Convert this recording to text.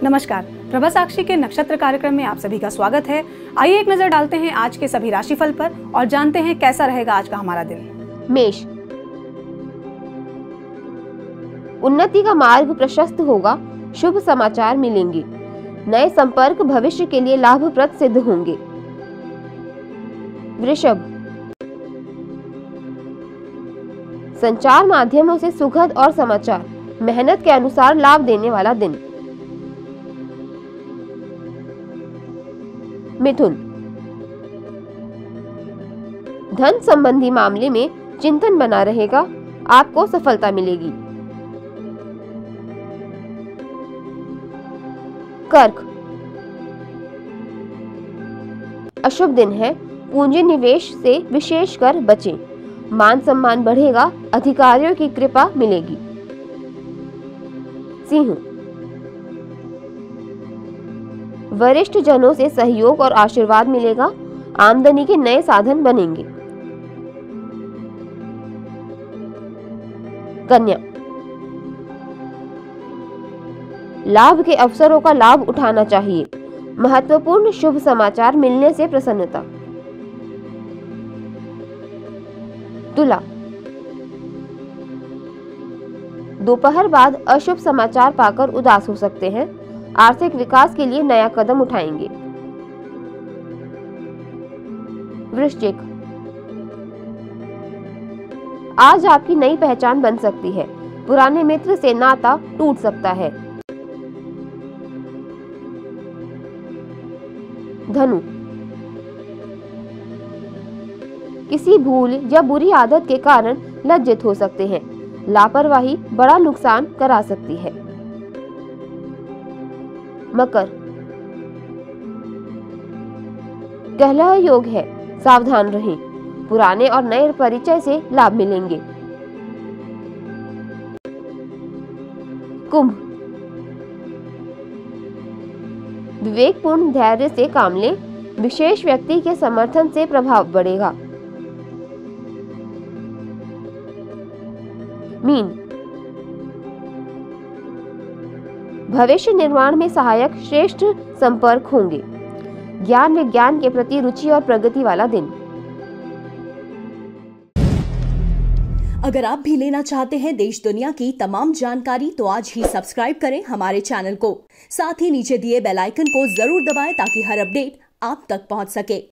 नमस्कार, प्रभा साक्षी के नक्षत्र कार्यक्रम में आप सभी का स्वागत है। आइए एक नजर डालते हैं आज के सभी राशिफल पर और जानते हैं कैसा रहेगा आज का हमारा दिन। मेष, उन्नति का मार्ग प्रशस्त होगा, शुभ समाचार मिलेंगे, नए संपर्क भविष्य के लिए लाभप्रद सिद्ध होंगे। वृषभ, संचार माध्यमों से सुखद और समाचार, मेहनत के अनुसार लाभ देने वाला दिन। मिथुन, धन संबंधी मामले में चिंतन बना रहेगा, आपको सफलता मिलेगी। कर्क, अशुभ दिन है, पूंजी निवेश से विशेषकर बचें, मान सम्मान बढ़ेगा, अधिकारियों की कृपा मिलेगी। सिंह, वरिष्ठ जनों से सहयोग और आशीर्वाद मिलेगा, आमदनी के नए साधन बनेंगे। कन्या, लाभ के अवसरों का लाभ उठाना चाहिए, महत्वपूर्ण शुभ समाचार मिलने से प्रसन्नता। तुला, दोपहर बाद अशुभ समाचार पाकर उदास हो सकते हैं, आर्थिक विकास के लिए नया कदम उठाएंगे। वृश्चिक, आज आपकी नई पहचान बन सकती है, पुराने मित्र से नाता टूट सकता है। धनु, किसी भूल या बुरी आदत के कारण लज्जित हो सकते हैं, लापरवाही बड़ा नुकसान करा सकती है। मकर, कलह योग है, सावधान रहें, पुराने और नए परिचय से लाभ मिलेंगे। कुंभ, विवेकपूर्ण धैर्य से काम लें, विशेष व्यक्ति के समर्थन से प्रभाव बढ़ेगा। मीन, भविष्य निर्माण में सहायक श्रेष्ठ संपर्क होंगे, ज्ञान विज्ञान के प्रति रुचि और प्रगति वाला दिन। अगर आप भी लेना चाहते हैं देश दुनिया की तमाम जानकारी तो आज ही सब्सक्राइब करें हमारे चैनल को। साथ ही नीचे दिए बेल आइकन को जरूर दबाएं ताकि हर अपडेट आप तक पहुंच सके।